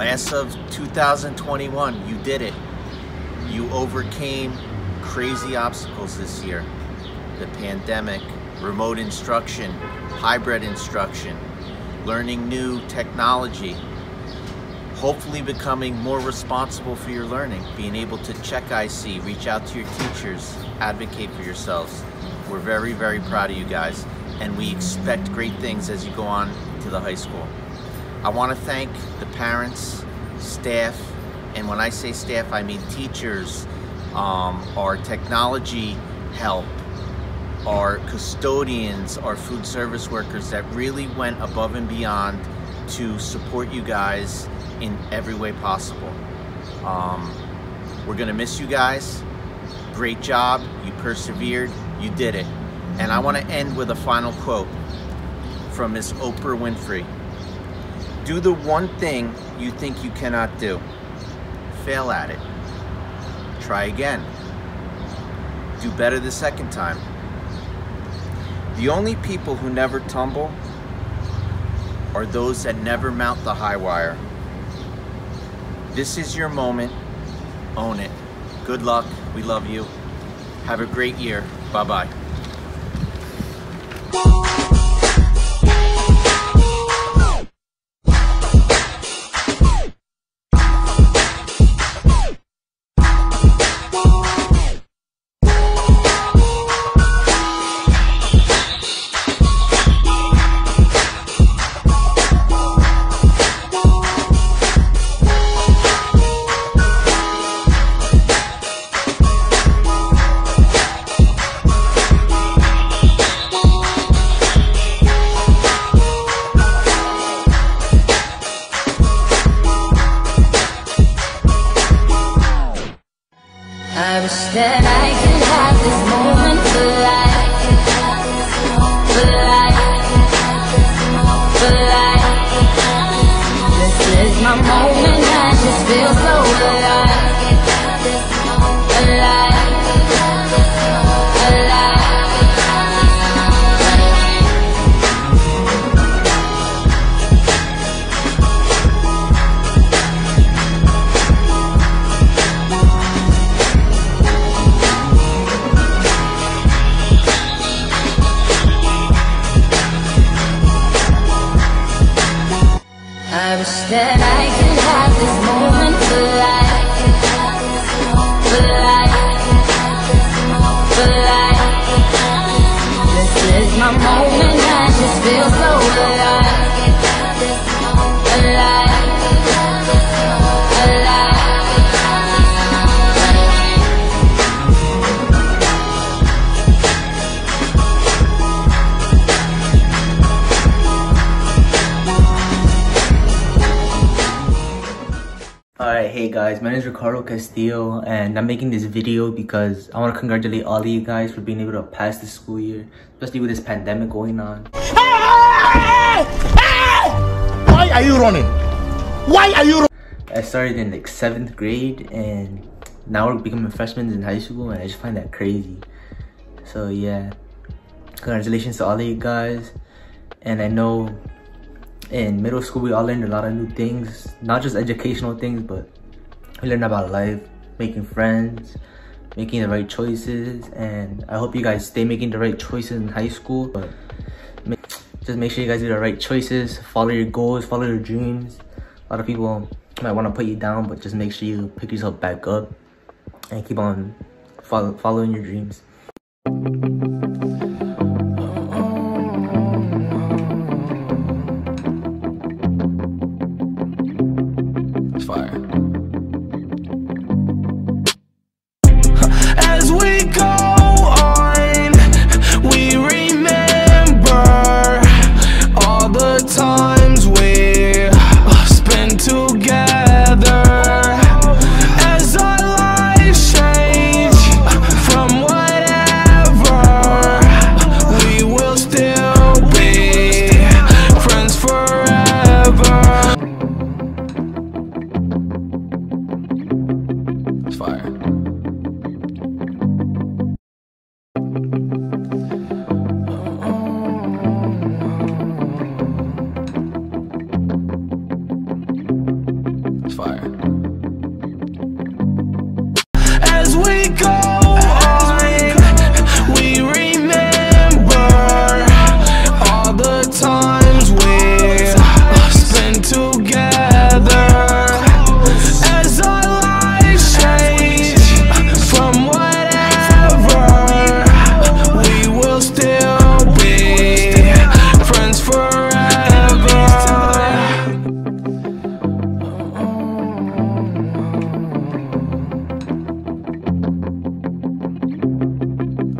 Class of 2021, you did it. You overcame crazy obstacles this year. The pandemic, remote instruction, hybrid instruction, learning new technology, hopefully becoming more responsible for your learning, being able to check IC, reach out to your teachers, advocate for yourselves. We're very, very proud of you guys, and we expect great things as you go on to the high school. I want to thank the parents, staff, and when I say staff, I mean teachers, our technology help, our custodians, our food service workers that really went above and beyond to support you guys in every way possible. We're gonna miss you guys. Great job, you persevered, you did it. And I wanna end with a final quote from Miss Oprah Winfrey. Do the one thing you think you cannot do. Fail at it. Try again. Do better the second time. The only people who never tumble are those that never mount the high wire. This is your moment. Own it. Good luck. We love you. Have a great year. Bye-bye. I wish that I could have this moment for life, for life, for life. This is my moment, I just feel so alive, alive, alive. I wish that I could have this moment for life, for life, for life. This is my moment, I just feel so alive, alive, alive. Alright, hey guys, my name is Ricardo Castillo and I'm making this video because I want to congratulate all of you guys for being able to pass this school year, especially with this pandemic going on. Why are you running? Why are you running? I started in like 7th grade and now we're becoming freshmen in high school and I just find that crazy. So yeah, congratulations to all of you guys. And I know in middle school we all learned a lot of new things, not just educational things, but we learned about life, making friends, making the right choices. And I hope you guys stay making the right choices in high school, but just make sure you guys do the right choices, follow your goals, follow your dreams. A lot of people might want to put you down, but just make sure you pick yourself back up and keep on following your dreams. As we go on, we remember all the times we spent together. As our lives change from whatever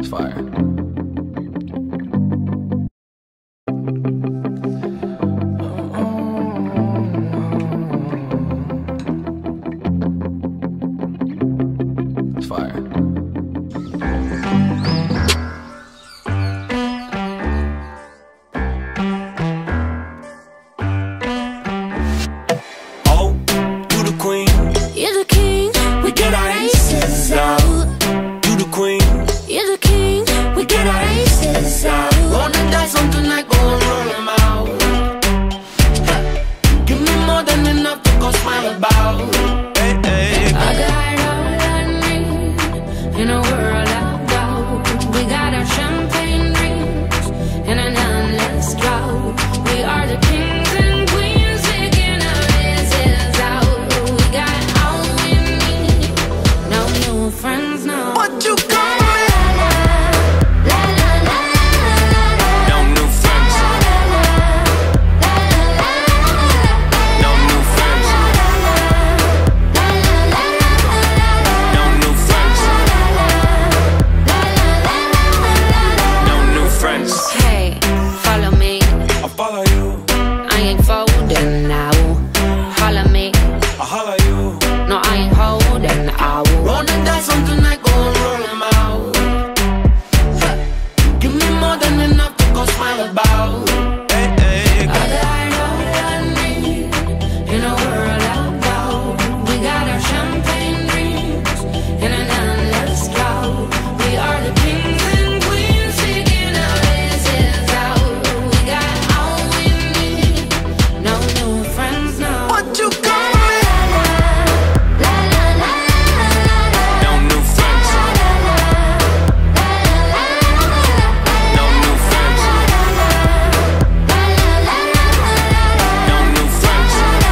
It's fire. It's fire. Oh, you the queen. You're the king, we get our aces out. You the queen. You're the king, we get our aces out. Wanna die something like go and roll them out. Give me more than enough to go smile about. Hey, hey. I got all I need in a world of gold. We got our champagne drinks and an endless drought. We are the kings and queens taking our aces out. We got all we need, no new friends, no. What you call me? La la la la la. No new friends. No new friends. No new friends. No new friends. Hey, follow me. I follow you. I ain't folding now. Follow me. I holler you. No, I ain't holding out. Wanna die something like go and roll them out. Give me more than enough to go smile about. Hey, hey. I got all I need in a world of gold. We got our champagne drinks and an endless drought. We are the kings and queens taking our aces out. We got all we need, no new friends, no. What you call me? La la la la la. No new friends. No new friends. No new friends.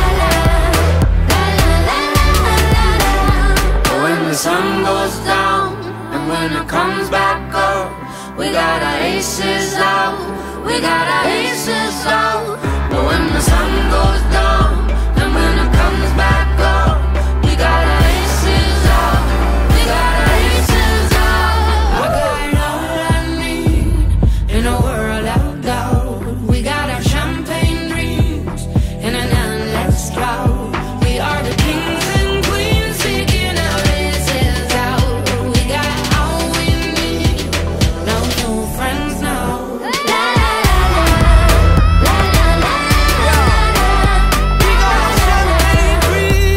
But when the sun goes down and when it comes back up, we got our aces out. We got our aces out. But when the sun goes down and when it comes back up, we got our aces out. We got our aces out. I got all I need in a world of gold. We got our champagne drinks and an endless drought. We are the kings and queens taking our aces out. We got all we need, no new friends, no. La la la la la la la. We got champagne dreams.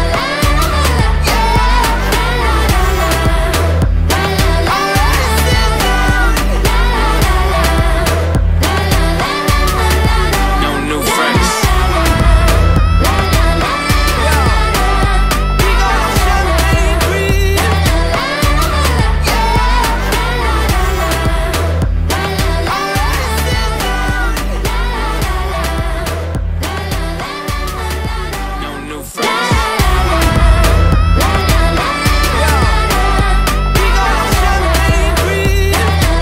No new friends. We got champagne dreams. No new friends. We got champagne dreams.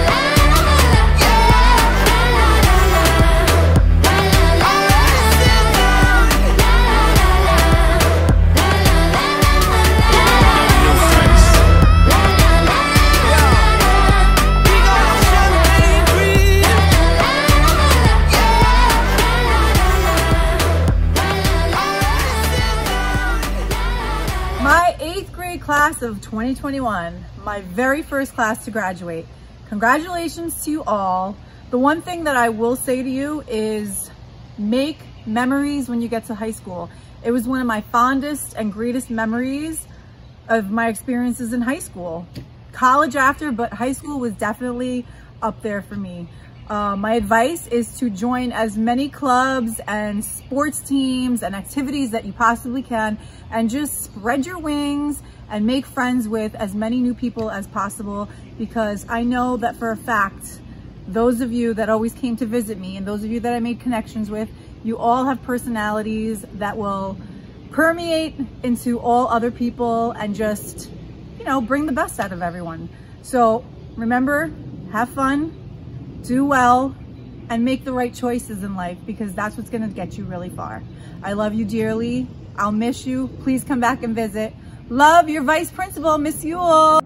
No new friends. We got champagne dreams. My 8th grade class of 2021, my very first class to graduate. Congratulations to you all. The one thing that I will say to you is make memories when you get to high school. It was one of my fondest and greatest memories of my experiences in high school. College after, but high school was definitely up there for me. My advice is to join as many clubs and sports teams and activities that you possibly can, and just spread your wings and make friends with as many new people as possible, because I know that for a fact, those of you that always came to visit me and those of you that I made connections with, you all have personalities that will permeate into all other people and just, you know, bring the best out of everyone. So remember, have fun, do well, and make the right choices in life, because that's what's gonna get you really far. I love you dearly. I'll miss you. Please come back and visit. Love, your vice principal. Miss you all.